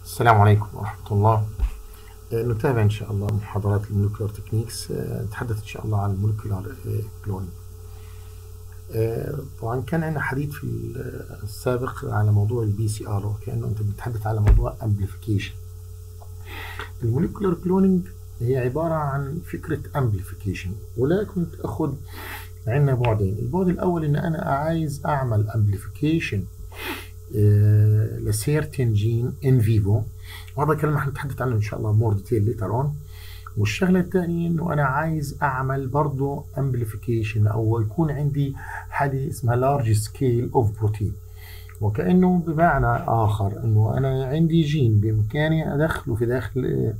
السلام عليكم ورحمة الله. نتابع إن شاء الله محاضرات المولكيولار تكنيكس. نتحدث إن شاء الله عن المولكيولار كلونينج. طبعا كان عندنا حديث في السابق على موضوع البي سي ار، وكأنه أنت بتتحدث على موضوع امبليفيكيشن. المولكيولار كلونينج هي عبارة عن فكرة امبليفيكيشن، ولكن تأخذ عندنا بعدين. البعد الأول إن أنا عايز أعمل امبليفيكيشن لسيرتين جين ان فيفو، وهذا الكلام رح نتحدث عنه ان شاء الله مور ديتيل ليتر اون. والشغله الثانيه انه انا عايز اعمل برضه امبليفيكيشن او يكون عندي حاجه اسمها لارج سكيل اوف بروتين، وكانه بمعنى اخر انه انا عندي جين بامكاني ادخله في داخل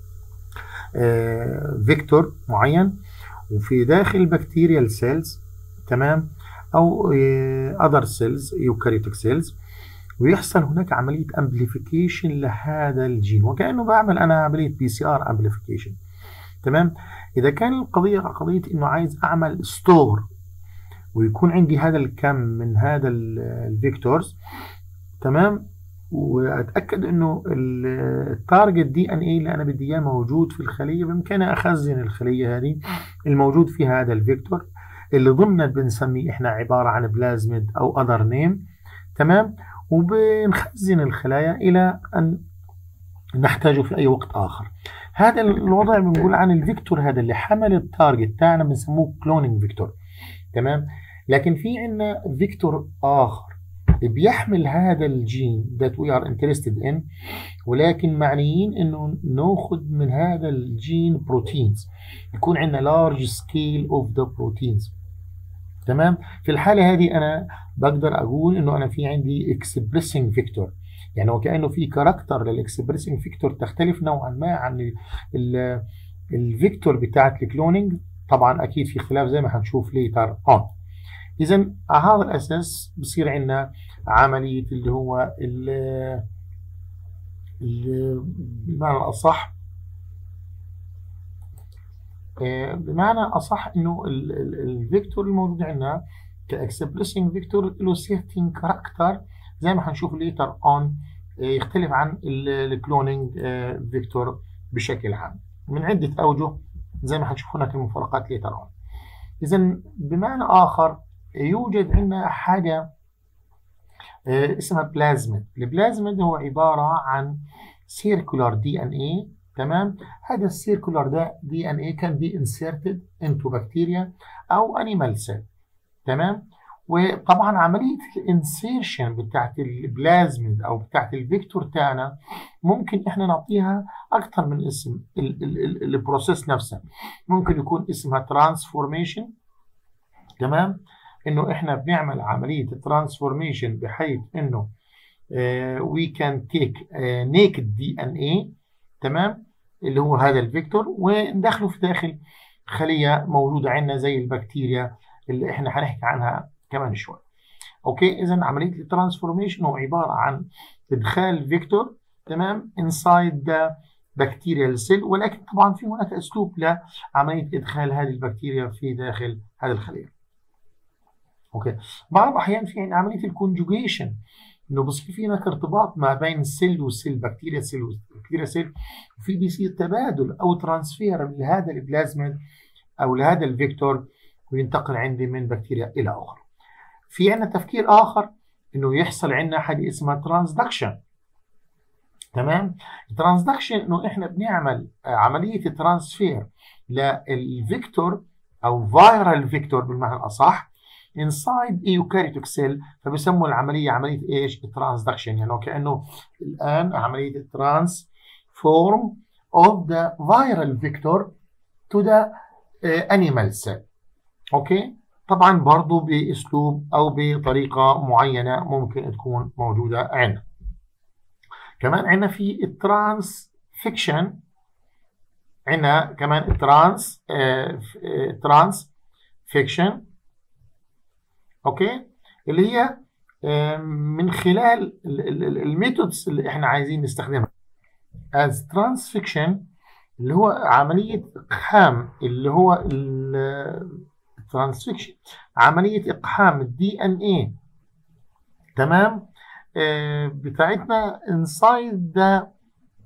فيكتور معين وفي داخل بكتيريال سيلز، تمام، او اذر سيلز يوكاريوتيك سيلز، ويحصل هناك عملية امبليفيكيشن لهذا الجين، وكأنه بعمل أنا عملية بي سي ار امبليفيكيشن. تمام. إذا كان القضية قضية إنه عايز أعمل ستور ويكون عندي هذا الكم من هذا الفيكتورز، تمام، وأتأكد إنه التارجت دي ان اي اللي أنا بدي إياه موجود في الخلية، بإمكاني أخزن الخلية هذه الموجود فيها هذا الفيكتور اللي ضمنا بنسميه إحنا عبارة عن بلازميد أو أذر نيم، تمام، وبنخزن الخلايا إلى أن نحتاجه في أي وقت آخر. هذا الوضع بنقول عن الفيكتور هذا اللي حمل التارجت تاعنا بنسموه كلونينج فيكتور، تمام. لكن في عندنا فيكتور آخر بيحمل هذا الجين that we are interested in، ولكن معنيين إنه ناخذ من هذا الجين بروتينز، يكون عندنا large scale of the proteins، تمام. في الحالة هذه أنا بقدر أقول إنه أنا في عندي اكسبريسنج فيكتور، يعني وكأنه في كاركتر للاكسبريسنج فيكتور تختلف نوعا ما عن الفيكتور بتاعت الكلونينج. طبعا أكيد في خلاف زي ما هنشوف ليتر أون. إذا على هذا الأساس بصير عندنا عملية اللي هو بمعنى الأصح انه الفيكتور الموجود عندنا كاكسبريسنج فيكتور له سيرتين كاركتر زي ما هنشوف ليتر اون، يختلف عن الكلونينج فيكتور بشكل عام من عده اوجه زي ما هنشوف هناك المفارقات ليتر اون. اذا بمعنى اخر يوجد عندنا حاجه اسمها بلازميد. البلازميد هو عباره عن سيركولار دي ان اي، تمام. هذا السيركولار ده دي ان اي كان بي انسيرتد انتو بكتيريا او انيمال سيل، تمام. وطبعا عمليه الانسيرشن بتاعت البلازميد او بتاعت الفيكتور تاعنا ممكن احنا نعطيها اكثر من اسم. البروسيس نفسها ممكن يكون اسمها ترانسفورميشن، تمام، انه احنا بنعمل عمليه ترانسفورميشن بحيث انه we can take naked DNA، تمام، اللي هو هذا الفيكتور، وندخله في داخل خلية موجودة عندنا زي البكتيريا اللي احنا هنحكي عنها كمان شوي. اوكي، اذا عملية الترانسفورميشن هو عبارة عن ادخال فيكتور، تمام، inside the bacterial cell، ولكن طبعا في هناك اسلوب لعملية ادخال هذه البكتيريا في داخل هذه الخلية. اوكي، بعض الاحيان في عملية الكونجوجيشن، انه بصير في هناك ارتباط ما بين السيل والسيل، بكتيريا سيل وبكتيريا سيل، وفي بيصير تبادل او ترانسفير لهذا البلازميد او لهذا الفيكتور وينتقل عندي من بكتيريا الى اخرى. في عندنا تفكير اخر انه يحصل عندنا حاجه اسمها ترانسدكشن، تمام. الترانسدكشن انه احنا بنعمل عمليه ترانسفير للفيكتور او فايرال فيكتور بالمعنى الاصح inside eukaryotic cell، فبيسموا العمليه عمليه ايش؟ الترانسدكشن، يعني كانه الان عمليه الترانسفورم of the viral vector to the animal cell. اوكي، طبعا برضه باسلوب او بطريقه معينه ممكن تكون موجوده عندنا. كمان عندنا في الترانسفيكشن، عندنا كمان الترانسفيكشن، اوكي، اللي هي من خلال الميثودز اللي احنا عايزين نستخدمها as transfiction، اللي هو عملية إقحام، اللي هو الترانسفيكشن عملية إقحام الدي ان اي، تمام، بتاعتنا inside the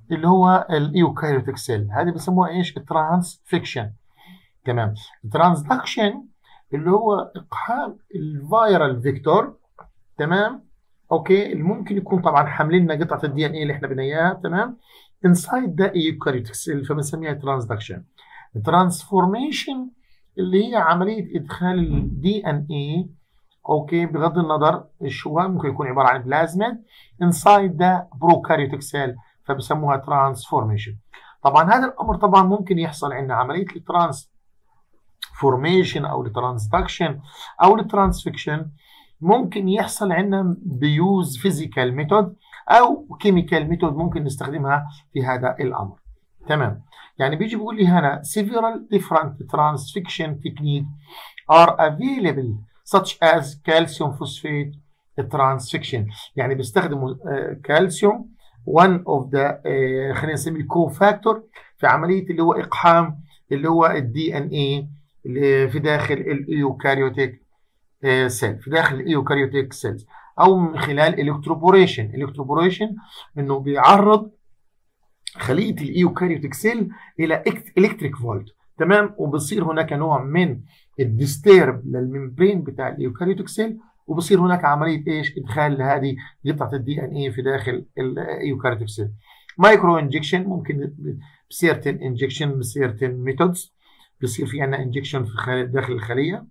اللي هو الايوكاريوتيك سيل، هذه بيسموها ايش؟ الترانسفيكشن. تمام. الترانسدكشن اللي هو اقحام الفيرال فيكتور. تمام. اوكي، اللي ممكن يكون طبعا حاملين لنا قطعه الدي ان اي اللي احنا بدنا اياها. تمام. انسايد ذا ايوكاريوتيك سيل، فبنسميها ترانسدكشن. الترانسفورميشن اللي هي عمليه ادخال الدي ان اي، اوكي، بغض النظر شو ممكن يكون عباره عن بلازميد انسايد ذا بروكاريوتيك سيل، فبسموها ترانسفورميشن. طبعا هذا الامر طبعا ممكن يحصل عندنا عمليه الترانسفورميشن او الترانسدكشن او الترانسفيكشن، ممكن يحصل عندنا بيوز فيزيكال ميثود او كيميكال ميثود ممكن نستخدمها في هذا الامر. تمام. يعني بيجي بيقول لي هنا several different transfixion techniques are available such as calcium phosphate transfixion. يعني بيستخدموا كالسيوم one of the خلينا نسميه كوفاكتور في عمليه اللي هو اقحام اللي هو الدي ان اي في داخل الايوكاريوتيك سيل، في داخل الايوكاريوتيك سيلز، او من خلال الكتروبوريشن. الكتروبوريشن انه بيعرض خليه الايوكاريوتيك سيل الى الكتريك فولت. تمام. وبصير هناك نوع من الديستيرب للممبرين بتاع الايوكاريوتيك سيل، وبصير هناك عمليه ايش؟ ادخال لهذه قطعه الدي ان اي في داخل الايوكاريوتيك سيل. مايكرو انجكشن ممكن بسيرتن انجكشن بسيرتن ميثودز، بصير في عندنا انجكشن في داخل الخليه،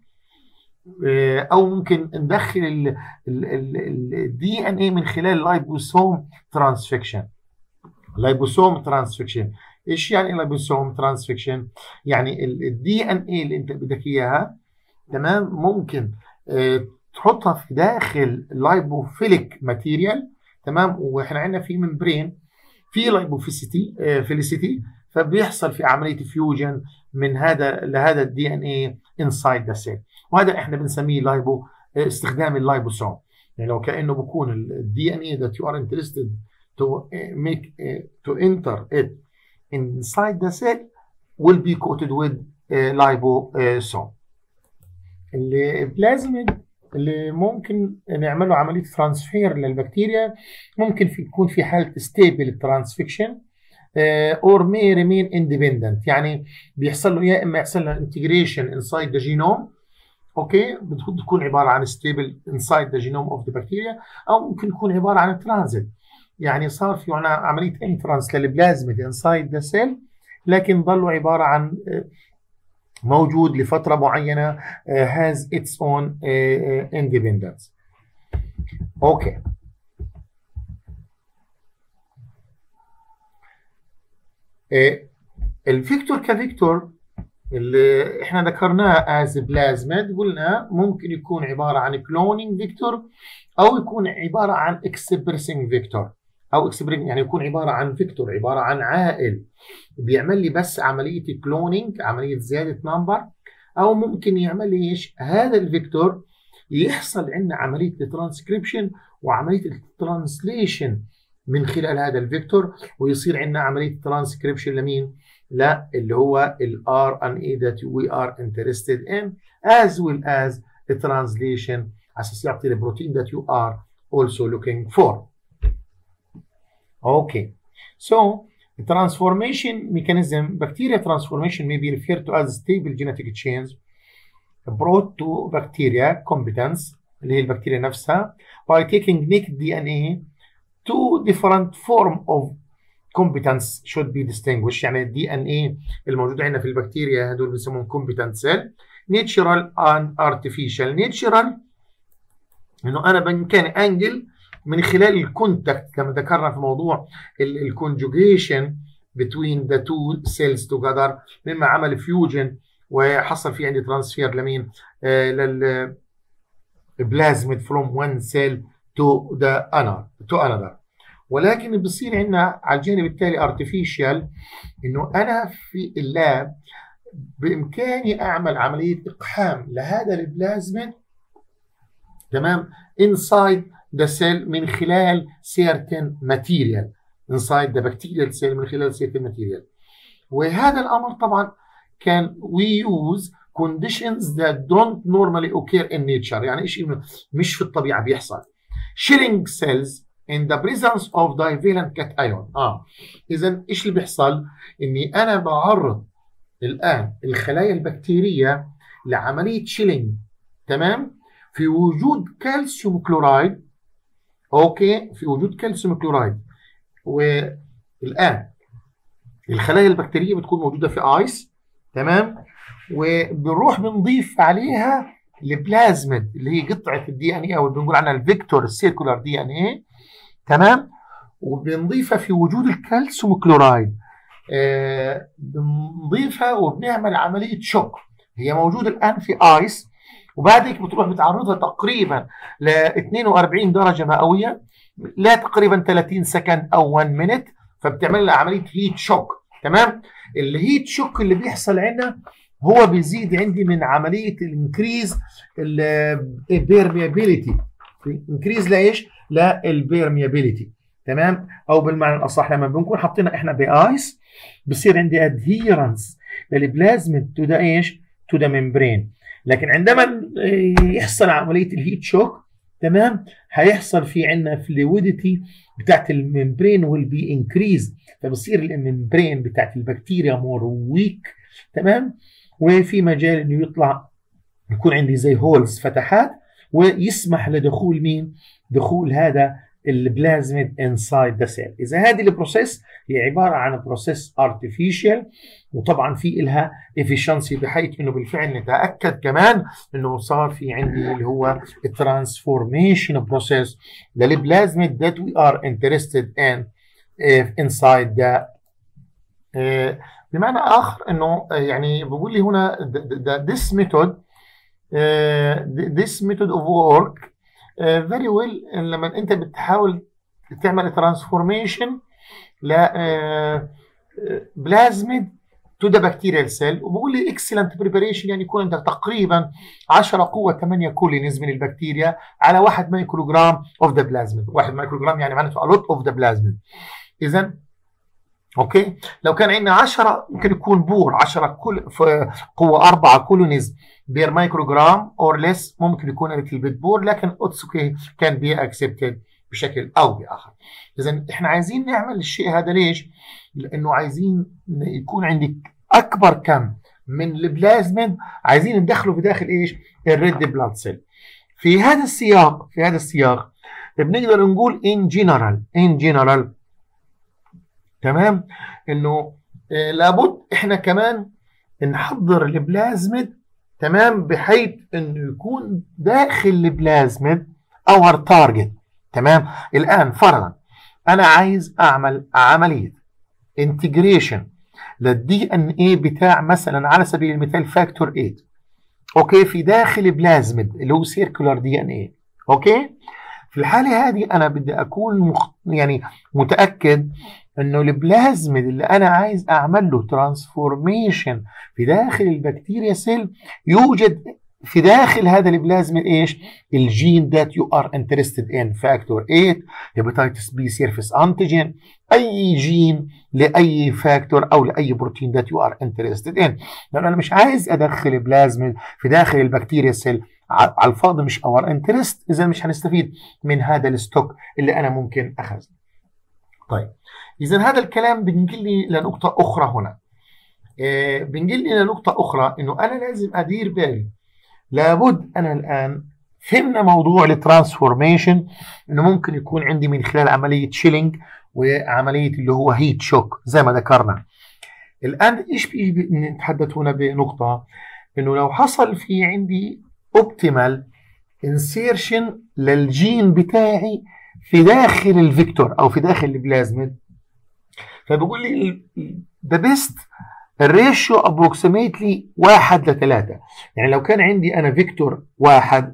او ممكن ندخل الدي ان اي من خلال اللايبوسوم ترانسفيكشن. لايبوسوم ترانسفيكشن، ايش يعني لايبوسوم ترانسفيكشن؟ يعني الدي ان اي اللي انت بدك اياها، تمام، ممكن تحطها في داخل لايبوفيليك ماتيريال. تمام. واحنا عندنا في ممبرين في لايبوفيسيتي فيليسيتي، فبيحصل في عمليه فيوجن من هذا لهذا الدي ان اي انسايد ذا سيل، وهذا احنا بنسميه لايبو استخدام اللايبوسوم. يعني لو كانه بكون الدي ان اي that you are interested to make to enter it inside the cell will be coated with liposome. البلازميد اللي ممكن نعمله عمليه ترانسفير للبكتيريا ممكن يكون في حاله ستيبل ترانسفيكشن or may remain independent، يعني بيحصل له يا اما يحصل له انتجريشن inside the genome، اوكي، بتكون عباره عن stable inside the genome of the bacteria، او ممكن يكون عباره عن ترانزيت، يعني صار في هنا عمليه انترانس للبلازميد inside the cell، لكن ظلوا عباره عن موجود لفتره معينه has its own independence. اوكي. الفيكتور كفيكتور اللي احنا ذكرناه از بلازميد، قلنا ممكن يكون عباره عن كلونينج فيكتور او يكون عباره عن اكسبريسنج فيكتور، او اكسبريسنج يعني يكون عباره عن فيكتور، عباره عن عائل بيعمل لي بس عمليه كلونينج، عمليه زياده نمبر، او ممكن يعمل لي ايش؟ هذا الفيكتور يحصل عندنا عمليه الترانسكريبشن وعمليه الترانسليشن من خلال هذا الفيكتور، ويصير عندنا عمليه ترانسكريبشن لمين؟ لا، اللي هو ال RNA that we are interested in as well as the translation اساس يعطي البروتين that you are also looking for. Okay. So the transformation mechanism, bacteria transformation may be referred to as stable genetic change brought to bacteria competence اللي هي البكتيريا نفسها by taking naked DNA two different form of competence should be distinguished. يعني الدي ان اي الموجود عندنا في البكتيريا هذول بنسموهم competent cell natural and artificial. natural انه انا بامكاني انجل من خلال الكونتاكت كما ذكرنا في موضوع الكونجوجيشن between the two cells together، مما عمل فيوجن وحصل في عندي ترانسفير لمين؟ للبلازميد from one cell to another. ولكن بصير عندنا على الجانب التالي artificial، انه انا في اللاب بامكاني اعمل عمليه اقحام لهذا البلازميد، تمام، inside the cell من خلال certain material inside the bacterial cell من خلال certain material. وهذا الامر طبعا كان we use conditions that don't normally occur in nature. يعني ايش مش في الطبيعه بيحصل. Shearing cells in the presence of divalent cation. اذا ايش اللي بيحصل؟ اني انا بعرض الان الخلايا البكتيريه لعمليه شيلينج، تمام، في وجود كالسيوم كلورايد. اوكي، في وجود كالسيوم كلورايد. والان الخلايا البكتيريه بتكون موجوده في ايس، تمام، وبنروح بنضيف عليها البلازميد اللي هي قطعه الدي ان اي، او بنقول عنها الفيكتور السيركولار دي ان اي، تمام، وبنضيفها في وجود الكالسيوم كلورايد. بنضيفها وبنعمل عمليه شوك. هي موجوده الان في ايس، وبعدك بتروح بتعرضها تقريبا ل 42 درجه مئويه، لا تقريبا 30 سكند او 1 مينت، فبتعمل لها عمليه هيت شوك، تمام. الهيت شوك اللي بيحصل عندنا هو بيزيد عندي من عمليه الانكريز البيرميابيليتي. انكريز لايش؟ للبيرميابيليتي، تمام، او بالمعنى الاصح لما بنكون حاطينها احنا بايس بصير عندي ادهيرنس للبلازميد تو ذا ايش؟ تو ذا ممبرين. لكن عندما يحصل عمليه الهيت شوك، تمام، هيحصل في عندنا فلويديتي بتاعت الممبرين ويل بي انكريز، فبصير الممبرين بتاعت البكتيريا مور ويك، تمام، وفي مجال انه يطلع يكون عندي زي هولز، فتحات، ويسمح لدخول مين؟ دخول هذا البلازميد انسايد ذا سيل. اذا هذه البروسيس هي عباره عن بروسيس ارتفيشال، وطبعا في لها افيشنسي بحيث انه بالفعل نتاكد كمان انه صار في عندي اللي هو الترانسفورميشن بروسيس للبلازميد that we are interested in inside the بمعنى اخر انه يعني بقول لي هنا this method of work very well لما انت بتحاول تعمل ترانسفورميشن ل بلازميد تو ذا بكتيريال سيل، وبقول لي اكسلنت بريباريشن، يعني يكون عندك تقريبا 10 قوه 8 كولينز من البكتيريا على 1 مايكروجرام اوف ذا بلازميد. 1 مايكروجرام يعني معناته a lot of the plasmid. اذا اوكي، لو كان عندنا 10 ممكن يكون بور 10 قوه 4 كولونيز بير مايكروجرام اور ليس، ممكن يكون ليتل بيت بور، لكن اتس اوكي كان بي اكسبتد بشكل او باخر. اذا احنا عايزين نعمل الشيء هذا ليش؟ لانه عايزين يكون عندك اكبر كم من البلازميد، عايزين ندخله في داخل ايش؟ الريد بلاد سيل. في هذا السياق بنقدر نقول ان جنرال تمام، انه لابد احنا كمان نحضر البلازميد، تمام، بحيث انه يكون داخل البلازميد اور تارجت، تمام. الان فرضا انا عايز اعمل عمليه انتجريشن للدي ان اي بتاع مثلا على سبيل المثال فاكتور 8، اوكي، في داخل بلازميد اللي هو سيركولار دي ان اي، اوكي. في الحاله هذه انا بدي اكون يعني متاكد انه البلازميد اللي انا عايز اعمل له ترانسفورميشن في داخل البكتيريا سيل يوجد في داخل هذا البلازميد ايش؟ الجين that you are interested in فاكتور 8 هيباتيتس بي سيرفيس انتيجين، اي جين لاي فاكتور او لاي بروتين that you are interested in. لان انا مش عايز ادخل بلازميد في داخل البكتيريا سيل على الفاضي، مش اور انترست، اذا مش هنستفيد من هذا الستوك اللي انا ممكن اخذه. طيب اذا هذا الكلام بنقل لي لنقطه اخرى هنا، بنقل لي لنقطه اخرى انه انا لازم ادير بالي، لابد انا الان فهمنا موضوع الترانسفورميشن انه ممكن يكون عندي من خلال عمليه شيلينج وعمليه اللي هو هيت شوك زي ما ذكرنا. الان ايش بيجي نتحدث هنا بنقطه انه لو حصل في عندي اوبتيمال انسيرشن للجين بتاعي في داخل الفيكتور او في داخل البلازميد، فبقول لي ذا بيست الريشيو ابروكسيميتلي 1:3. يعني لو كان عندي انا فيكتور 1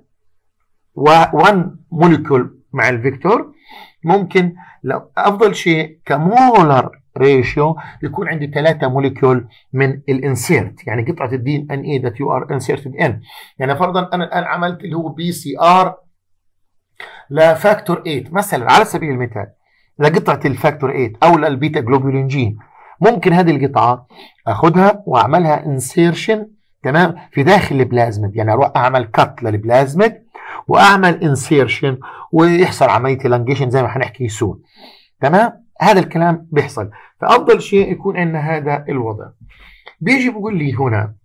موليكول مع الفيكتور، ممكن لو افضل شيء كمولر ريشيو يكون عندي 3 موليكول من الانسيرت، يعني قطعه الدي ان اي ذات يو ار انسيرتد ان. يعني فرضا انا الان عملت اللي هو بي سي ار لفاكتور 8 مثلا على سبيل المثال، لقطعه الفاكتور 8 او للبيتا جلوبولين جين، ممكن هذه القطعه اخذها واعملها انسيرشن، تمام، في داخل البلازميد. يعني اروح اعمل كات للبلازميد واعمل انسيرشن ويحصل عمليه elongation زي ما حنحكي سون. تمام؟ هذا الكلام بيحصل. فافضل شيء يكون عندنا هذا الوضع. بيجي بقول لي هنا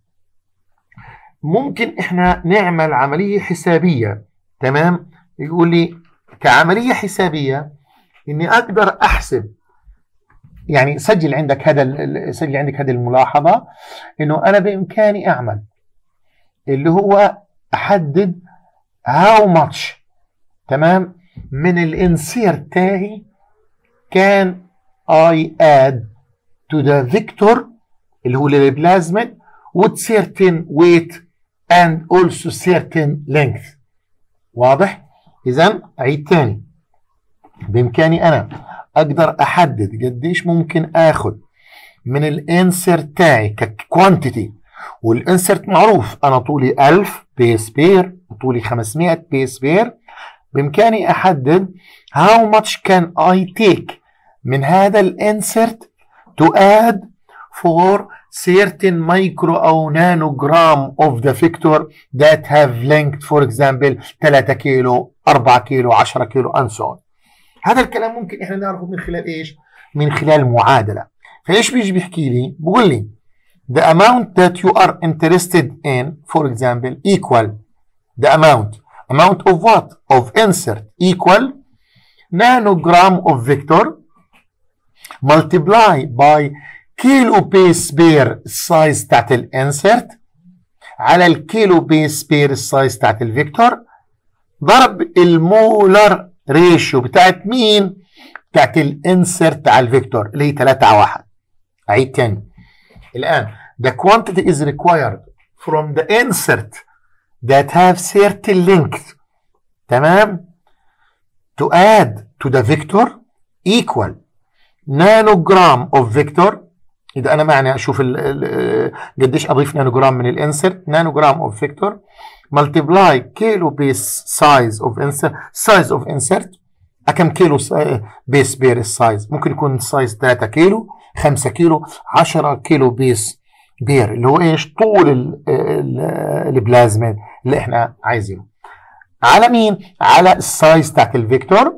ممكن احنا نعمل عمليه حسابيه. تمام؟ يقول لي كعمليه حسابيه اني اقدر احسب، يعني سجل عندك هذه الملاحظه، انه انا بامكاني اعمل اللي هو احدد how much، تمام، من الانسير تاعي كان I add to the vector اللي هو البلازميد with certain weight and also certain length. واضح؟ إذا أعيد تاني، بإمكاني أنا أقدر أحدد قديش ممكن آخذ من الانسرت تاعي ككوانتيتي، والانسرت معروف أنا طولي 1000 بيس بير، طولي 500 بيس بير. بإمكاني أحدد how much can I take من هذا الانسرت to add for certain micro أو nanogram of the vector that have length for example 3 كيلو 4 كيلو 10 كيلو and so on. هذا الكلام ممكن احنا نعرفه من خلال ايش؟ من خلال معادلة. فايش بيجي بيحكي لي؟ بقول لي the amount that you are interested in for example equal the amount of what? of insert equal nanogram of vector multiply by كيلو بيس بير السايز تاعت الانسرت على الكيلو بيس بير السايز تاعت الفيكتور ضرب المولر ريشيو بتاعت مين؟ بتاعت الانسرت على الفيكتور اللي هي 3:1. اعيد تاني. الان the quantity is required from the insert that have certain length، تمام، to add to the vector equal nanogram of vector. إذا أنا معني أشوف قديش أضيف نانوجرام من الانسرت، نانوجرام أوف فيكتور ملتبلاي كيلو بيس سايز أوف انسرت، سايز أوف انسرت كم كيلو بيس بير السايز؟ ممكن يكون السايز 3 كيلو 5 كيلو 10 كيلو بيس بير اللي هو إيش؟ طول البلازميد اللي إحنا عايزينه. على مين؟ على السايز تاعت الفيكتور،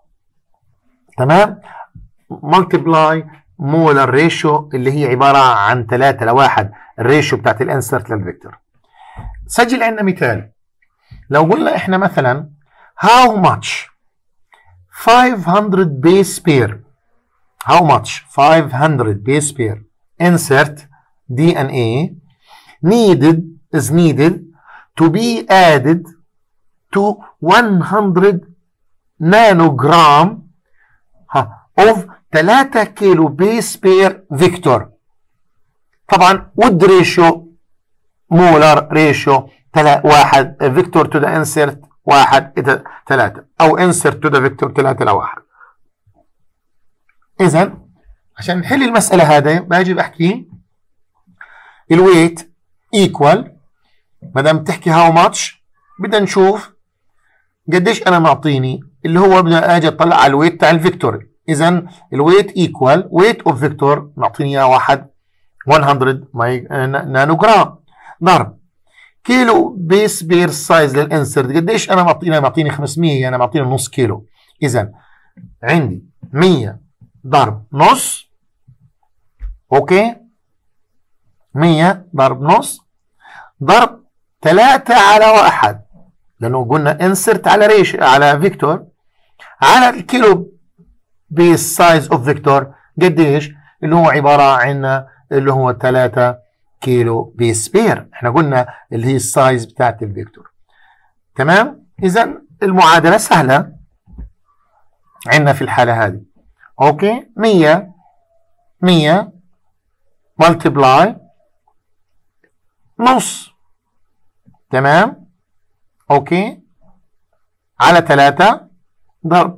تمام، ملتبلاي مولر ريشيو اللي هي عبارة عن 3:1 الريشيو بتاعت الانسرت للفيكتور. سجل عندنا مثال. لو قلنا احنا مثلا how much 500 base pair how much 500 base pair insert DNA is needed to be added to 100 nanogram of 3 كيلو بيس بير فيكتور. طبعا ود ريشيو مولر ريشيو 1 فيكتور تو ذا انسرت 1:3 او انسرت تو ذا فيكتور 3:1. اذا عشان نحل المساله هذه باجي بحكي الويت ايكوال، ما دام تحكي هاو ماتش بدنا نشوف قديش انا معطيني اللي هو بدنا اجي اطلع على الويت تاع الفيكتور. اذا الويت ايكوال ويت اوف فيكتور معطيني اياه 100 نانوجرام ضرب كيلو بيس بير سايز للانسرت قديش انا معطيني 500، انا معطيني نص كيلو. اذا عندي 100 ضرب نص، اوكي، 100 ضرب نص ضرب 3:1 لانه قلنا انسرت على ريش على فيكتور على الكيلو بيس سايز اوف فيكتور قديش اللي هو عباره عن اللي هو 3 كيلو بيس بير. احنا قلنا اللي هي السايز بتاعت الفيكتور، تمام. اذا المعادله سهله عندنا في الحاله هذه، اوكي، 100 ملتبلاي نص، تمام، اوكي، على 3 ضرب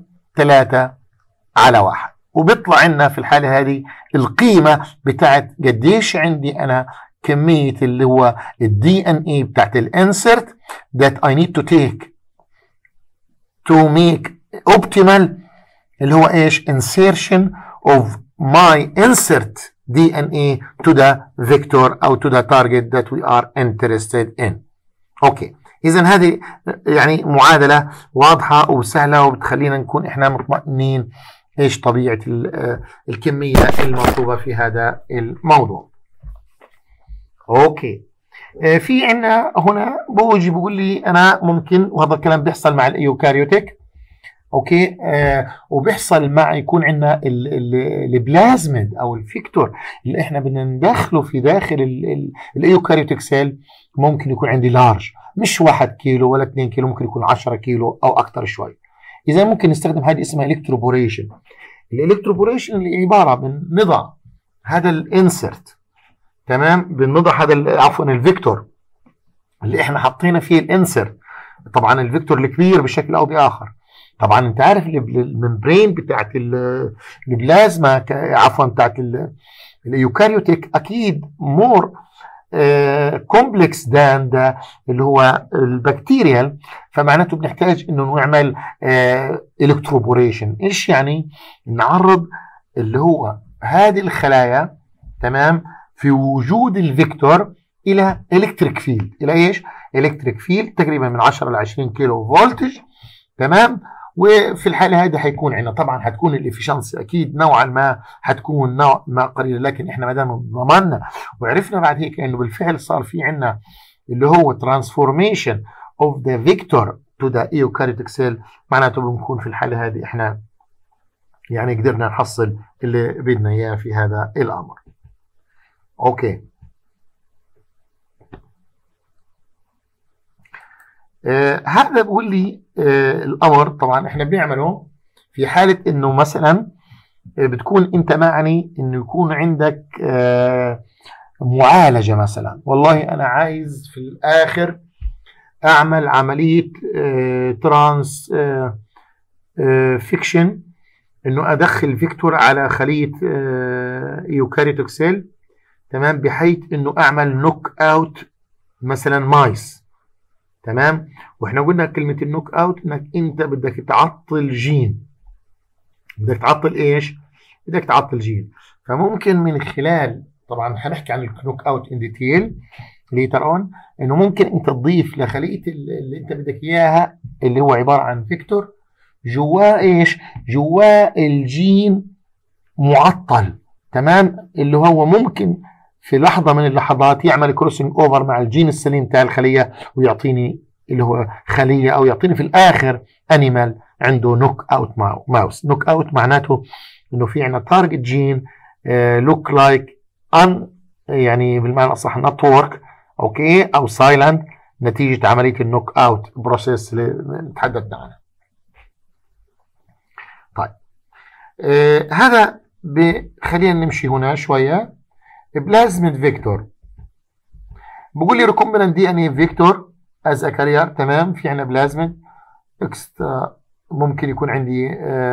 3:1 وبيطلع لنا في الحالة هذه القيمة بتاعت قديش عندي أنا كمية اللي هو الدي ان اي بتاعت الانسرت that I need to take to make optimal اللي هو ايش insertion of my insert DNA to the vector أو to the target that we are interested in. اوكي، إذا هذه يعني معادلة واضحة وسهلة وبتخلينا نكون إحنا مطمئنين إيش طبيعة الكمية المطلوبة في هذا الموضوع. أوكي. في عندنا هنا بوجي بيقول لي أنا ممكن، وهذا الكلام بيحصل مع الإيوكاريوتيك، اوكي، وبيحصل مع يكون عندنا البلازميد او الفيكتور اللي احنا بدنا ندخله في داخل الايوكاريوتيك سيل. ممكن يكون عندي لارج، مش 1 كيلو ولا 2 كيلو، ممكن يكون 10 كيلو او اكثر شوي. اذا ممكن نستخدم هذه اسمها الكتروبوريشن. الالكتروبوريشن اللي عباره من نضع هذا الانسرت، تمام، بنضع هذا عفوا الفيكتور اللي احنا حطينا فيه الانسرت، طبعا الفيكتور الكبير بشكل او باخر. طبعا انت عارف الممبرين بتاعت البلازما عفوا بتاعت الايوكاريوتيك اكيد مور كومبلكس دان ده اللي هو البكتيريال، فمعناته بنحتاج انه نعمل الكتروبوريشن. ايش يعني؟ نعرض اللي هو هذه الخلايا، تمام، في وجود الفيكتور الى الكتريك فيلد. الى ايش؟ الكتريك فيلد تقريبا من 10 ل 20 كيلو فولتج، تمام. وفي الحالة هذه حيكون عندنا طبعا حتكون الافشنسي اكيد نوعا ما حتكون نوع ما قليلة، لكن احنا ما دام ضمننا وعرفنا بعد هيك انه بالفعل صار في عندنا اللي هو ترانسفورميشن اوف ذا فيكتور تو ذا ايوكاريوتيك سيل، معناته بنكون في الحالة هذه احنا يعني قدرنا نحصل اللي بدنا اياه في هذا الامر. اوكي. هذا بقول لي الامر طبعا احنا بنعمله في حاله انه مثلا بتكون انت معني انه يكون عندك معالجه مثلا. والله انا عايز في الاخر اعمل عمليه ترانس فيكشن، انه ادخل فيكتور على خليه ايوكاريوتيك سيل، تمام، بحيث انه اعمل نوك اوت مثلا مايس، تمام. واحنا قلنا كلمة النوك اوت انك انت بدك تعطل جين. بدك تعطل ايش؟ بدك تعطل جين. فممكن من خلال، طبعا هنحكي عن النوك اوت ان ديتيل ليتر اون، انه ممكن انت تضيف لخلية اللي انت بدك اياها اللي هو عبارة عن فيكتور جواه ايش؟ جواه الجين معطل، تمام، اللي هو ممكن في لحظة من اللحظات يعمل كروسنج اوفر مع الجين السليم بتاع الخلية ويعطيني اللي هو خلية، او يعطيني في الاخر انيمال عنده نوك اوت ماوس. نوك اوت معناته انه في عندنا تارجت جين لوك لايك ان، يعني بالمعنى الصح نوت ورك، اوكي، او سايلنت، نتيجة عملية النوك اوت بروسيس اللي تحدثنا عنها. طيب هذا خلينا نمشي هنا شوية. بلازميد فيكتور بقول لي ريكومبينانت دي ان اي فيكتور از ا كارير، تمام. في عندنا بلازميد ممكن يكون عندي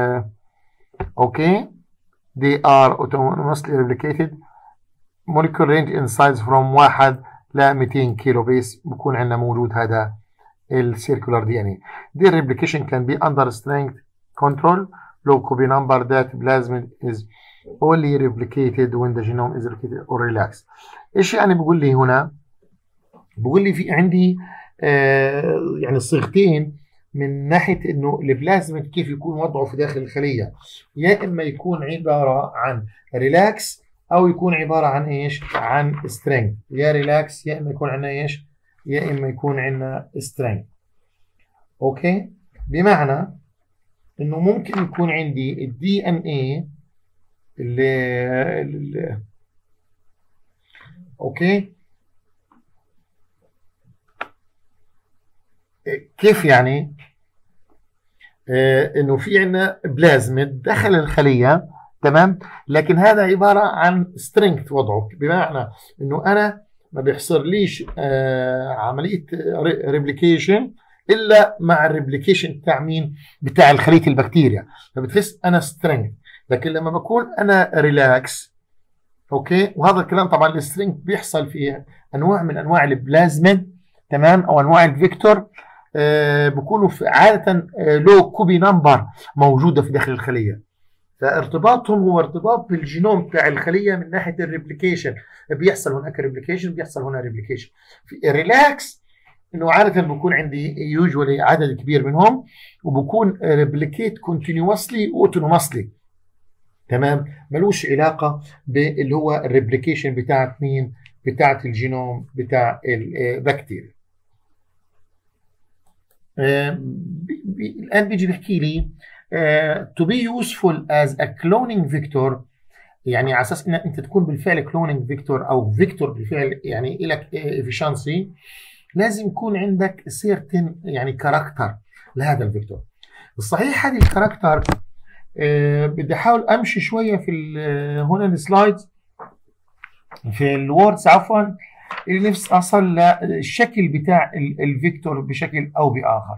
اوكي they are autonomously replicated molecular range in size from 1 ل 200 كيلو بيس. بكون عندنا موجود هذا السيركولار دي ان اي. Their replication can be under strength control low copy number that plasmid is only replicated when the genome is replicated or relaxed. ايش يعني بقول لي هنا؟ بقول لي في عندي يعني صيغتين من ناحيه انه البلازميد كيف يكون وضعه في داخل الخليه، يا اما يكون عباره عن ريلاكس او يكون عباره عن ايش؟ عن سترينج. يا ريلاكس يا اما يكون عندنا ايش؟ يا اما يكون عندنا سترينج. اوكي، بمعنى انه ممكن يكون عندي الدي ان اي اللي اوكي كيف يعني؟ انه في عندنا بلازميد دخل الخليه، تمام، لكن هذا عباره عن سترينث وضعه، بمعنى انه انا ما بيحصليش عمليه ريبليكيشن الا مع الريبليكيشن بتاع مين؟ بتاع الخليه البكتيريا، فبتحس انا سترينث. لكن لما بكون انا ريلاكس، اوكي، وهذا الكلام طبعا السترينث بيحصل في انواع من انواع البلازميد، تمام، او انواع الفيكتور بيكونوا عاده لو كوبي نمبر موجوده في داخل الخليه، فارتباطهم هو ارتباط بالجينوم بتاع الخليه من ناحيه الريبليكيشن. بيحصل هناك ريبليكيشن، بيحصل هنا ريبليكيشن. في الريلاكس انه عاده بكون عندي يوجوالي عدد كبير منهم، وبكون ريبليكيت كونتينوسلي واوتونومسلي. تمام، ملوش علاقه باللي هو الريبليكيشن بتاعت مين؟ بتاعت الجينوم بتاع البكتيريا. الان بيجي بيحكي لي to be useful as a cloning vector، يعني على اساس ان انت تكون بالفعل كلونينج فيكتور او فيكتور بالفعل، يعني لك efficiency، لازم يكون عندك certain يعني كاركتر لهذا الفيكتور. الصحيح هذه الكاركتر بدي احاول امشي شويه في هنا السلايدز، في الوردز عفوا، اللي نفسي اصل للشكل بتاع الفيكتور بشكل او باخر.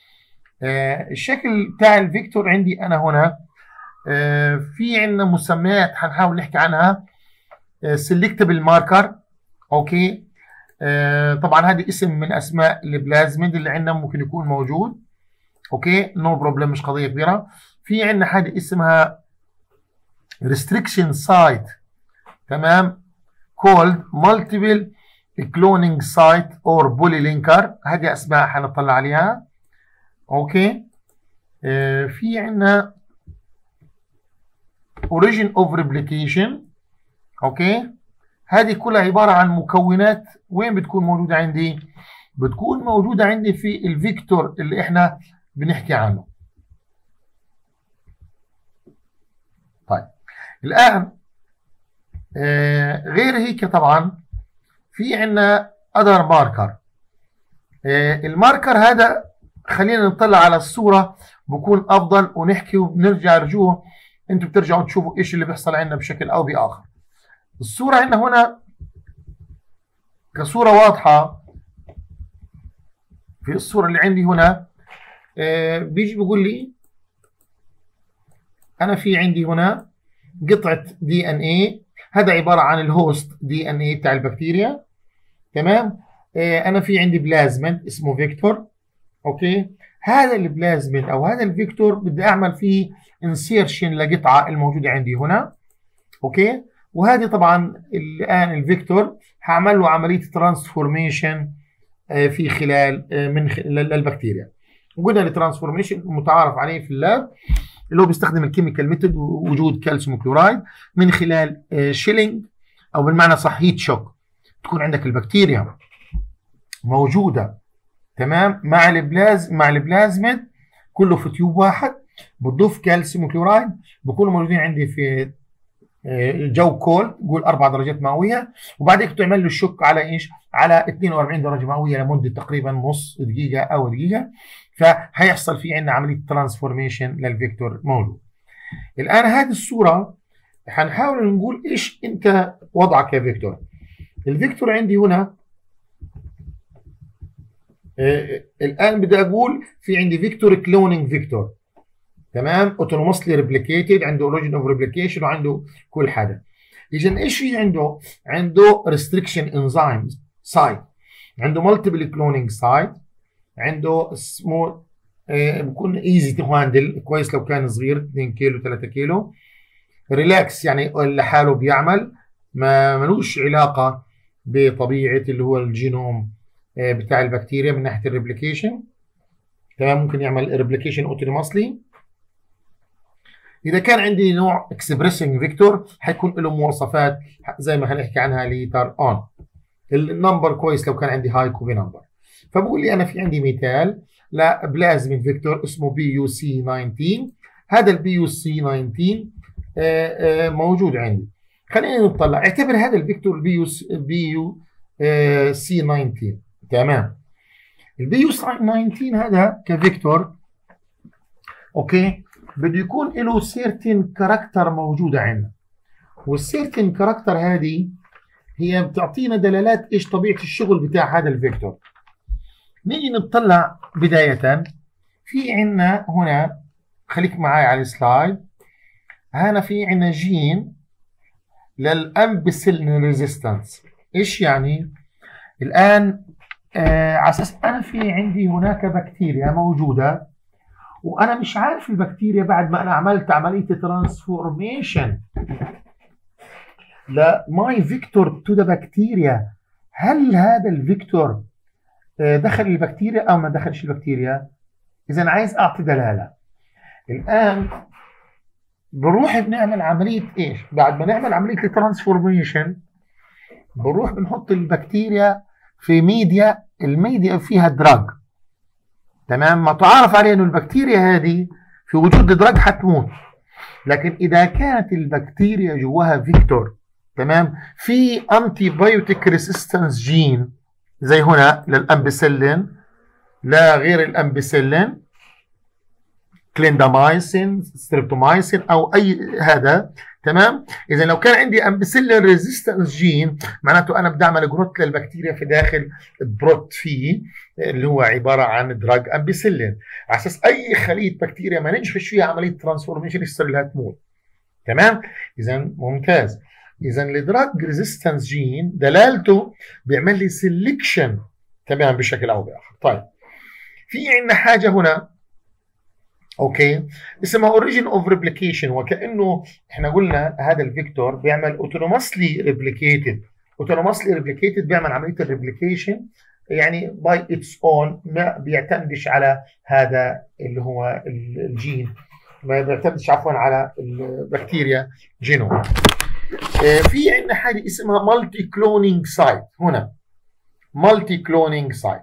الشكل بتاع الفيكتور عندي انا هنا في عندنا مسميات هنحاول نحكي عنها. سيلكتبل ماركر، اوكي، طبعا هذه اسم من اسماء البلازميد اللي عندنا ممكن يكون موجود، اوكي، نو بروبلم، مش قضيه كبيره. في عندنا حاجه اسمها ريستريكشن سايت، تمام، كولد مالتيبل كلونينج سايت اور بولي لينكر، هذه اسماء حنطلع عليها، اوكي. في عندنا origin of replication، اوكي، هذه كلها عباره عن مكونات وين بتكون موجوده عندي؟ بتكون موجوده عندي في الفيكتور اللي احنا بنحكي عنه. طيب الان غير هيك طبعا في عندنا other ماركر. الماركر هذا خلينا نطلع على الصوره بكون افضل ونحكي وبنرجع رجوع، انتم بترجعوا تشوفوا ايش اللي بيحصل عندنا بشكل او باخر. الصوره عندنا هنا كصوره واضحه، في الصوره اللي عندي هنا بيجي بيقول لي انا في عندي هنا قطعه دي ان اي، هذا عباره عن الهوست دي ان اي بتاع البكتيريا، تمام. انا في عندي بلازميد اسمه فيكتور، اوكي. هذا البلازميد او هذا الفيكتور بدي اعمل فيه انسيرشن لقطعه الموجوده عندي هنا، اوكي. وهذه طبعا الان الفيكتور هعمل له عمليه ترانسفورميشن في خلال من للبكتيريا. وقلنا الترانسفورميشن متعارف عليه في اللاب، اللي هو بيستخدم الكيميكال ميثود، وجود كالسيوم كلورايد من خلال شيلينج، او بالمعنى صح هيت شوك. تكون عندك البكتيريا موجوده، تمام، مع البلازميد كله في تيوب واحد، بتضيف كالسيوم كلورايد، بكونوا موجودين عندي في جو كولد، قول 4 درجات مئويه، وبعدين تعمل له الشك على ايش؟ على 42 درجه مئويه لمده تقريبا نص دقيقه او دقيقه، فهيحصل في عندنا عمليه ترانسفورميشن للفيكتور موجود. الان هذه الصوره هنحاول نقول ايش انت وضعك كفيكتور. الفيكتور عندي هنا الان بدي اقول في عندي فيكتور كلونينج فيكتور، تمام، اوتونوموسلي ريبليكيتد، عنده اوريجن اوف ريبليكيشن وعنده كل حاجه. اذا ايش في عنده؟ عنده ريستريكشن انزيم سايت، عنده مالتيبل كلونينج سايت، عنده سمول بكون ايزي تو هاندل، كويس لو كان صغير 2 كيلو 3 كيلو، ريلاكس يعني لحاله بيعمل، ما ملوش علاقه بطبيعه اللي هو الجينوم بتاع البكتيريا من ناحيه الريبليكيشن، تمام. ممكن يعمل ريبليكيشن اوتونوموسلي. اذا كان عندي نوع اكسبريسنج فيكتور حيكون له مواصفات زي ما هنحكي عنها ليتر اون. النمبر كويس لو كان عندي هاي كوبي نمبر. فبقول لي انا في عندي مثال لبلازميد فيكتور اسمه بي يو سي 19. هذا البي يو سي 19 موجود عندي. خلينا نطلع، اعتبر هذا الفيكتور بي يو سي 19، تمام. البي يو سي 19 هذا كفيكتور، اوكي، بده يكون له سيرتين كاركتر موجوده عندنا، والسيرتين كاركتر هذه هي بتعطينا دلالات ايش طبيعه الشغل بتاع هذا الفيكتور. نيجي نطلع بدايه في عندنا هنا، خليك معي على السلايد، هنا في عندنا جين للامبسيلين ريزيستنس. ايش يعني؟ الان على اساس انا في عندي هناك بكتيريا موجوده، وانا مش عارف البكتيريا بعد ما انا عملت عمليه ترانسفورميشن لماي فيكتور تو ذا بكتيريا، هل هذا الفيكتور دخل البكتيريا أو ما دخلش البكتيريا. إذا عايز أعطي دلالة. الآن بنروح بنعمل عملية إيش؟ بعد ما نعمل عملية الترانسفورميشن بنروح بنحط البكتيريا في ميديا، الميديا فيها دراج. تمام؟ ما تعرف عليه إنه البكتيريا هذه في وجود دراج حتموت. لكن إذا كانت البكتيريا جواها فيكتور، تمام، في أنتي بايوتيك ريسيستنس جين زي هنا للأمبيسيلين، لا غير الأمبيسيلين، كليندامايسين، ستريبتومايسين أو أي هذا. تمام. إذا لو كان عندي أمبيسيلين ريزيستنس جين معناته أنا بدي أعمل جروث للبكتيريا في داخل بروت فيه اللي هو عبارة عن دراج أمبيسيلين، على أساس أي خلية بكتيريا ما نجحش فيها عملية ترانسفورميشن يصير لها تموت. تمام. إذا ممتاز. إذا الدراج ريزيستنس جين دلالته بيعمل لي سيلكشن، تمام، بشكل أو بآخر. طيب في عندنا حاجة هنا اوكي اسمها اوريجين اوف ريبليكيشن، وكانه احنا قلنا هذا الفيكتور بيعمل اوتونوماسلي ريبليكيتد. اوتونوماسلي ريبليكيتد بيعمل عمليه الريبليكيشن يعني باي اتس اون، ما بيعتمدش على هذا اللي هو الجين، ما بيعتمدش عفوا على البكتيريا جينوم. في عندنا حاجه اسمها مالتي كلونينج سايت. هنا مالتي كلونينج سايت.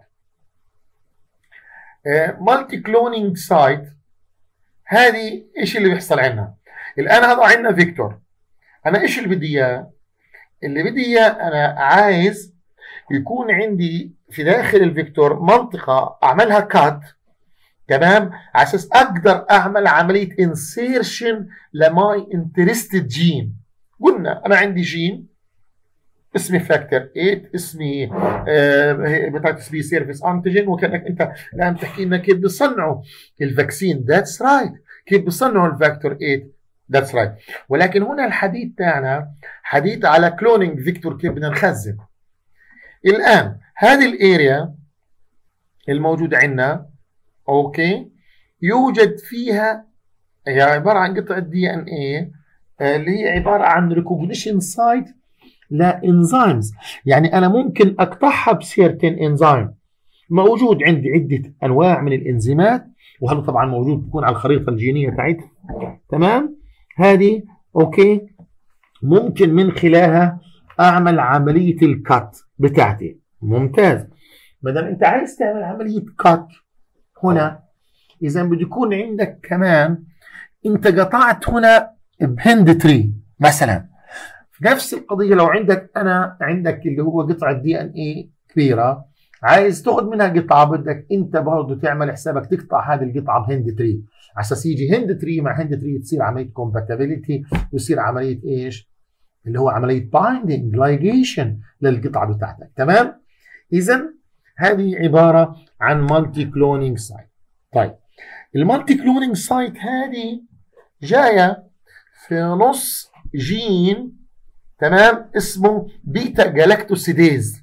مالتي كلونينج سايت هذه ايش اللي بيحصل عندنا؟ الان هذا عندنا فيكتور، انا ايش اللي بدي اياه؟ اللي بدي اياه انا عايز يكون عندي في داخل الفيكتور منطقه اعملها كات، تمام، على اساس اقدر اعمل عمليه انسيرشن لماي انترستد جين. قلنا انا عندي جين اسمي فاكتور 8، اسمي هيباتيتس بي سيرفيس انتيجين، وكانك انت الان بتحكي لنا كيف بيصنعوا الفاكسين. ذاتس رايت. كيف بيصنعوا الفاكتور 8. ذاتس رايت. ولكن هنا الحديث تاعنا حديث على كلونينج فيكتور، كيف بدنا نخزن. الان هذه الاريا الموجوده عندنا اوكي يوجد فيها، هي عباره عن قطعه دي ان ايه اللي هي عباره عن ريكوجنيشن سايت لانزيمز. يعني انا ممكن اقطعها بسيرتين انزيم. موجود عندي عده انواع من الانزيمات، وهذا طبعا موجود بيكون على الخريطه الجينيه تاعتها. تمام. هذه اوكي ممكن من خلالها اعمل عمليه الكات بتاعتي. ممتاز. ما دام انت عايز تعمل عمليه كات هنا، اذا بده يكون عندك كمان انت قطعت هنا بهند تري مثلا. نفس القضيه لو عندك اللي هو قطعه دي ان اي كبيره، عايز تاخذ منها قطعه، بدك انت برضه تعمل حسابك تقطع هذه القطعه بهند تري، على اساس يجي هند تري مع هند تري تصير عمليه كومباتيبيليتي، ويصير عمليه ايش؟ اللي هو عمليه بايندينج لايجيشن للقطعه بتاعتك. تمام؟ اذا هذه عباره عن مالتي كلونينج سايت. طيب المالتي كلونينج سايت هذه جايه في نص جين، تمام، اسمه بيتا جلاكتوسيديز.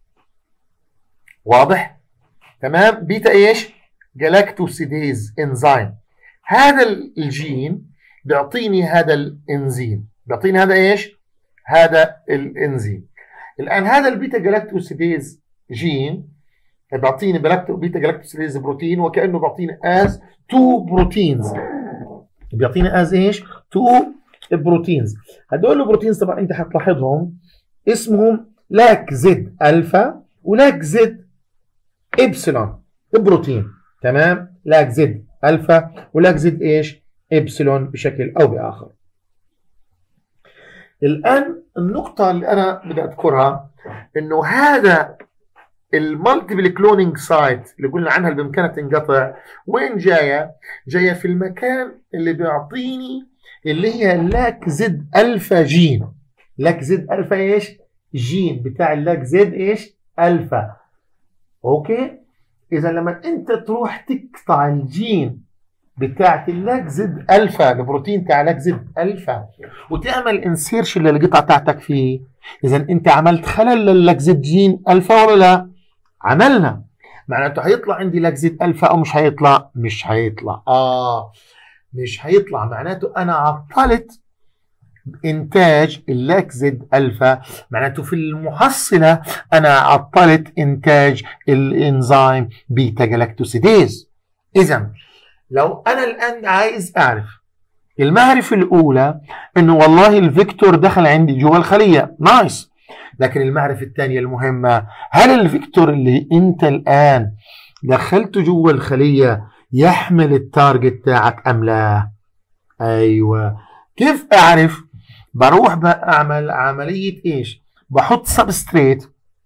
واضح؟ تمام. بيتا ايش؟ جلاكتوسيديز انزيم. هذا الجين بيعطيني هذا الانزيم، بيعطيني هذا ايش؟ هذا الانزيم. الان هذا البيتا جلاكتوسيديز جين بيعطيني بيتا جلاكتوسيديز بروتين، وكانه بيعطيني از تو بروتينز. بيعطيني از ايش؟ تو بروتينز. هدول البروتينز طبعا انت حتلاحظهم اسمهم لاك زد الفا ولاك زد ابسلون بروتين. تمام. لاك زد الفا ولاك زد ايش؟ ابسلون بشكل او باخر. الان النقطه اللي انا بدي اذكرها انه هذا المالتيبل كلونينج سايت اللي قلنا عنها اللي بامكانها تنقطع، وين جايه؟ جايه في المكان اللي بيعطيني اللي هي لاك زد الفا جين. لاك زد الفا ايش؟ جين بتاع اللاك زد ايش؟ الفا. اوكي. اذا لما انت تروح تقطع الجين بتاعت اللاك زد الفا، البروتين بتاع لاك زد الفا، وتعمل انسيرشن للقطعه بتاعتك فيه، اذا انت عملت خلل للاك زد جين الفا ولا لا؟ عملنا. معناته هيطلع عندي لاك زد الفا او مش هيطلع؟ مش هيطلع. مش هيطلع. معناته انا عطلت انتاج اللاكزيد الفا، معناته في المحصله انا عطلت انتاج الانزيم بيتا جلاكتوسيديز. اذا لو انا الان عايز اعرف المعرفه الاولى انه والله الفيكتور دخل عندي جوا الخليه، نايس. لكن المعرفه الثانيه المهمه، هل الفيكتور اللي انت الان دخلته جوا الخليه يحمل التارجت تاعك ام لا؟ ايوه. كيف اعرف؟ بروح بعمل عمليه ايش؟ بحط سبستريت،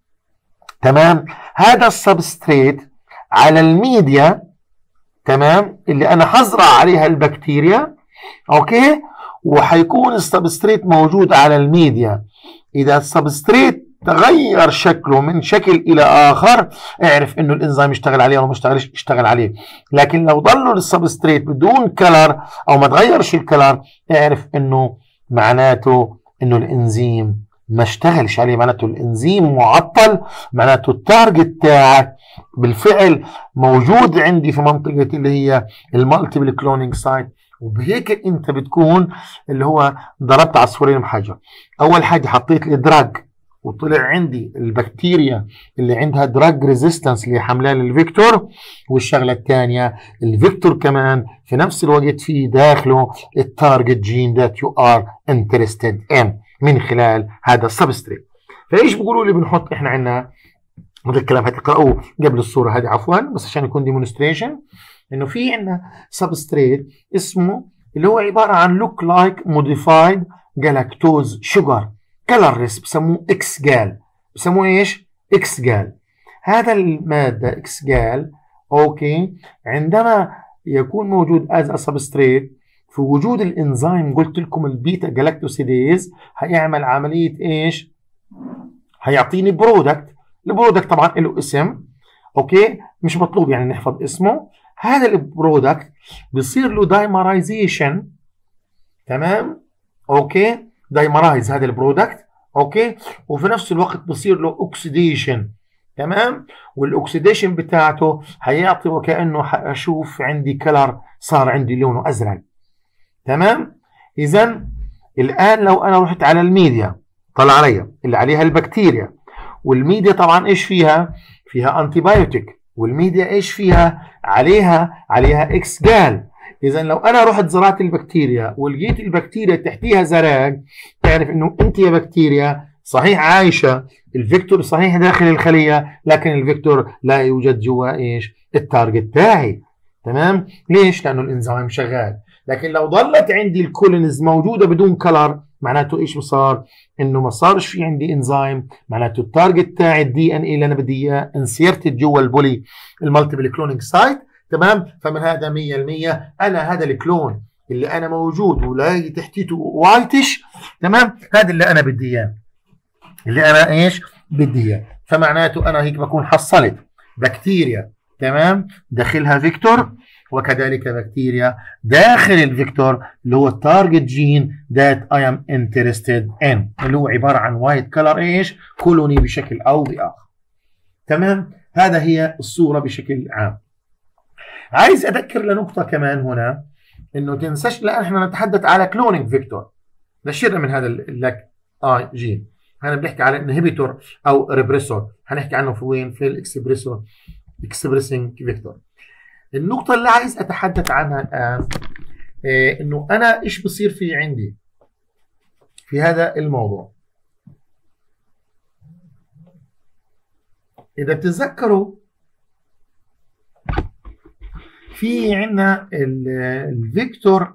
تمام؟ هذا السبستريت على الميديا، تمام، اللي انا حزرع عليها البكتيريا، اوكي، وحيكون السبستريت موجود على الميديا. اذا السبستريت تغير شكله من شكل الى اخر، اعرف انه الانزيم اشتغل عليه او ما اشتغلش، اشتغل عليه. لكن لو ضلوا السبستريت بدون كلر او ما تغيرش الكلر، اعرف انه معناته انه الانزيم ما اشتغلش عليه، معناته الانزيم معطل، معناته التارجت تاعك بالفعل موجود عندي في منطقه اللي هي المالتيبل كلونينج سايت. وبهيك انت بتكون اللي هو ضربت عصفورين بحجر. اول حاجه حطيت لي دراج وطلع عندي البكتيريا اللي عندها دراج ريزيستنس اللي حملها للفيكتور، والشغله الثانيه الفيكتور كمان في نفس الوقت في داخله التارجت جين ذات يو ار انترستد ان من خلال هذا السبستريت. فايش بيقولوا لي بنحط احنا عندنا؟ هذا الكلام هتقرأوه قبل الصوره هذه عفوا، بس عشان يكون ديمونستريشن، انه في عندنا سبستريت اسمه اللي هو عباره عن لوك لايك موديفايد جلاكتوز شوجر كلرلس، بسموه اكس جال. بسموه ايش؟ اكس جال. هذا الماده اكس جال، اوكي، عندما يكون موجود از سبستريت في وجود الانزيم، قلت لكم البيتا جلاكتوسيديز، هيعمل عمليه ايش؟ هيعطيني برودكت. البرودكت طبعا له اسم، اوكي، مش مطلوب يعني نحفظ اسمه. هذا البرودكت بيصير له دايمرايزيشن، تمام، اوكي، دايمرايز هذا البرودكت، اوكي، وفي نفس الوقت بيصير له اوكسيديشن، تمام، والاكسيديشن بتاعته هيعطي وكانه اشوف عندي كلر، صار عندي لونه ازرق، تمام. اذا الان لو انا رحت على الميديا طلع علي اللي عليها البكتيريا، والميديا طبعا ايش فيها؟ فيها انتي بايوتيك، والميديا ايش فيها؟ عليها اكس جال. اذا لو انا رحت زرعت البكتيريا ولقيت البكتيريا تحتيها زرق، تعرف انه انت يا بكتيريا صحيح عايشه، الفيكتور صحيح داخل الخليه، لكن الفيكتور لا يوجد جوا ايش؟ التارجت تاعي، تمام. ليش؟ لانه الانزيم شغال. لكن لو ظلت عندي الكولونيز موجوده بدون كلر، معناته ايش صار؟ انه ما صارش في عندي انزيم، معناته التارجت تاعي الدي ان اي اللي انا بدي اياه انسيرتد جوا البولي المالتيبل كلونينج سايت، تمام. فمن هذا 100% انا هذا الكلون اللي انا موجود ولاقي تحتيته وايتش، تمام، هذا اللي انا بدي اياه، اللي انا ايش بدي اياه. فمعناته انا هيك بكون حصلت بكتيريا، تمام، داخلها فيكتور، وكذلك بكتيريا داخل الفيكتور اللي هو التارجت جين ذات اي ام انترستد ان، اللي هو عباره عن وايت كلر ايش؟ كولوني بشكل او باخر، تمام. هذا هي الصوره بشكل عام. عايز اذكر لنقطه كمان هنا، انه تنساش، لا احنا نتحدث على كلونينج فيكتور، نشرنا من هذا اللك جين. هنا بنحكي على انهبيتور او ريبريسور، هنحكي عنه في وين؟ في الاكسبريسور اكسبريسنج فيكتور. النقطة اللي عايز أتحدث عنها الآن إنه أنا إيش بصير في عندي في هذا الموضوع. إذا بتتذكروا في عندنا الفيكتور،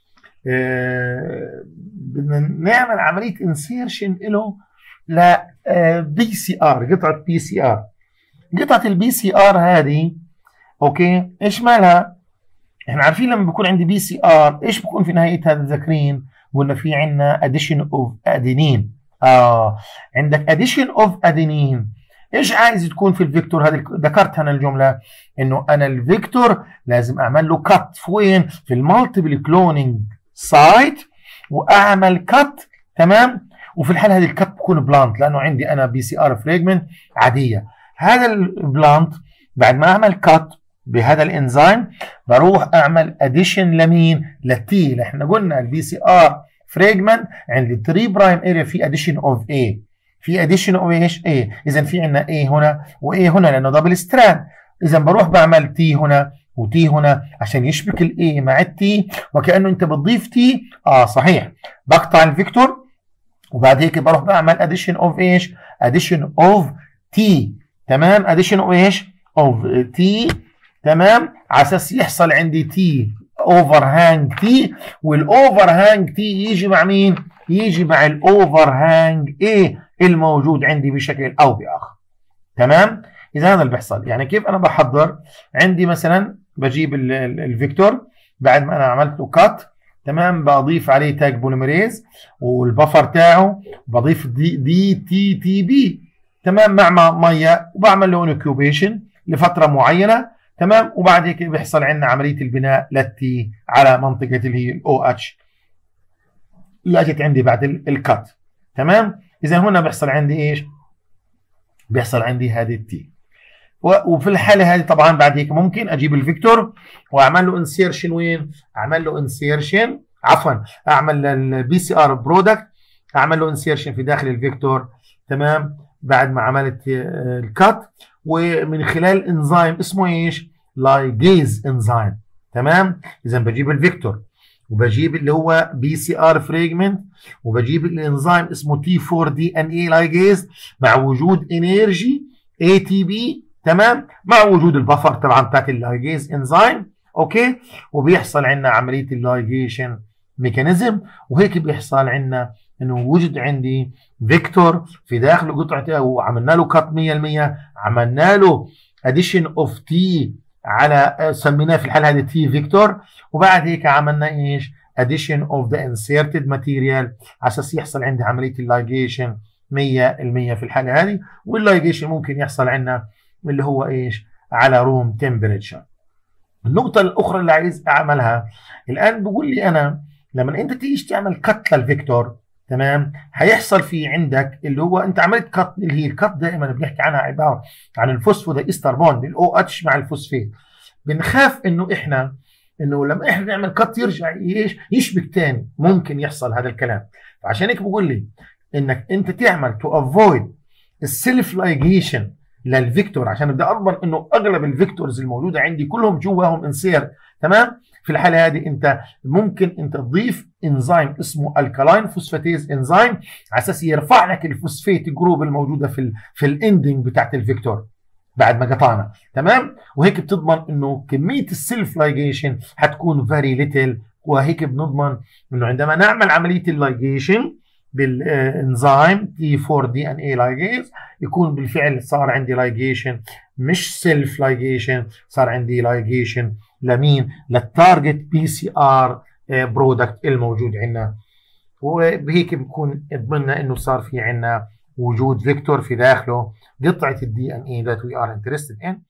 بدنا نعمل عملية انسيرشن له ل بي سي ار، قطعة بي سي ار. قطعة البي سي ار هذه، اوكي، ايش مالها؟ احنا عارفين لما بيكون عندي بي سي ار ايش بيكون في نهايتها؟ ذاكرين قلنا في عندنا اديشن اوف ادينين. عندك اديشن اوف ادينين، ايش عايز تكون في الفيكتور هذا؟ ذكرت انا الجمله انه انا الفيكتور لازم اعمل له كات في وين؟ في المالتيبل كلونينج سايت، واعمل كات، تمام. وفي الحاله هذه الكات بكون بلانت، لانه عندي انا بي سي ار فريجمنت عاديه. هذا البلانت بعد ما اعمل كات بهذا الانزيم بروح اعمل اديشن لمين؟ للتي. احنا قلنا البي سي ار فريجمنت عندي 3 برايم اريا في اديشن اوف A، في اديشن اوف ايش؟ A. اذا في عندنا A هنا و A هنا لانه دبل ستراند. اذا بروح بعمل T هنا وتي هنا عشان يشبك الاي مع التي وكانه انت بتضيف تي. صحيح. بقطع الفيكتور وبعد هيك بروح بعمل اديشن اوف ايش؟ اديشن اوف تي. تمام. اديشن اوف ايش؟ اوف تي. تمام. على اساس يحصل عندي تي اوفر هانج تي، والاوفر هانج تي يجي مع مين؟ يجي مع الاوفر هانج اي الموجود عندي بشكل او باخر. تمام. اذا هذا اللي بيحصل. يعني كيف انا بحضر؟ عندي مثلا بجيب الفيكتور بعد ما انا عملت له كات. تمام. بضيف عليه تاج بوليميريز والبفر تاعه، بضيف دي تي تي بي. تمام. مع ميه وبعمل له انكيوبيشن لفتره معينه. تمام. وبعد هيك بيحصل عندنا عمليه البناء للتي على منطقه اللي هي الاو اتش اللي اجت عندي بعد الكات. تمام. اذا هنا بيحصل عندي ايش؟ بيحصل عندي هذه التي. وفي الحاله هذه طبعا بعد هيك ممكن اجيب الفيكتور واعمل له انسيرشن. وين؟ اعمل له انسيرشن، عفوا اعمل البي سي ار برودكت، اعمل له انسيرشن في داخل الفيكتور. تمام. بعد ما عملت الكات، ومن خلال انزيم اسمه ايش؟ لايجيز انزيم. تمام. اذا بجيب الفيكتور وبجيب اللي هو بي سي ار فريجمنت وبجيب الانزيم اسمه تي 4 دي ان اي لايجيز مع وجود انرجي اي تي بي. تمام. مع وجود البفر طبعا بتاعت اللايجيز انزيم. اوكي. وبيحصل عندنا عمليه اللايجيشن ميكانيزم، وهيك بيحصل عندنا انه وجد عندي فيكتور في داخل قطعته وعملنا له كات 100%، عملنا له اديشن اوف تي على سميناه في الحاله هذه تي فيكتور، وبعد هيك عملنا ايش؟ اديشن اوف ذا انسيرتد ماتيريال على اساس يحصل عندي عمليه اللايجيشن 100% في الحاله هذه. واللايجيشن ممكن يحصل عندنا اللي هو ايش؟ على روم تمبريتشر. النقطة الأخرى اللي عايز أعملها الآن، بقول لي أنا لما أنت تيجي تعمل كت للفيكتور، تمام، هيحصل في عندك اللي هو أنت عملت كت، اللي هي الكت دائما بنحكي عنها عبارة عن الفوسفو إستر بوند الأو اتش مع الفوسفيت. بنخاف إنه إحنا لما إحنا نعمل كت يرجع يشبك تاني، ممكن يحصل هذا الكلام. فعشان هيك بقول لي إنك أنت تعمل تو افويد السيلف لايجيشن للفيكتور، عشان بدي اضمن انه اغلب الفيكتورز الموجوده عندي كلهم جواهم انسير. تمام. في الحاله هذه انت ممكن انت تضيف انزيم اسمه الكالاين فوسفاتيز انزيم على اساس يرفع لك الفوسفيت جروب الموجوده في الاندنج بتاعت الفيكتور بعد ما قطعنا. تمام. وهيك بتضمن انه كميه السيلف لايجيشن حتكون فيري ليتل، وهيك بنضمن انه عندما نعمل عمليه اللايجيشن بالانزيم تي 4 دي ان اي لايجيز يكون بالفعل صار عندي لايجيشن مش سيلف لايجيشن، صار عندي لايجيشن لمين؟ للتارجت بي سي ار برودكت الموجود عندنا. وبهيك بكون ضمننا انه صار في عندنا وجود فيكتور في داخله قطعه الدي ان اي that we are interested in.